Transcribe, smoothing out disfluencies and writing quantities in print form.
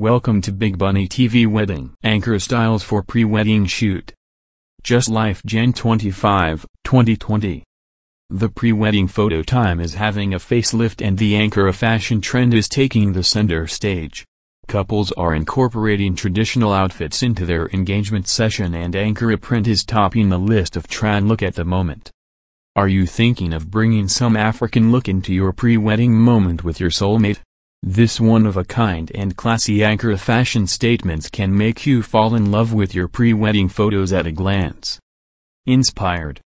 Welcome to Big Bunny TV Wedding. Ankara styles for pre-wedding shoot. Just Life Jan 25, 2020. The pre-wedding photo time is having a facelift and the Ankara fashion trend is taking the center stage. Couples are incorporating traditional outfits into their engagement session and Ankara print is topping the list of trend look at the moment. Are you thinking of bringing some African look into your pre-wedding moment with your soulmate? This one-of-a-kind and classy Ankara fashion statements can make you fall in love with your pre-wedding photos at a glance. Inspired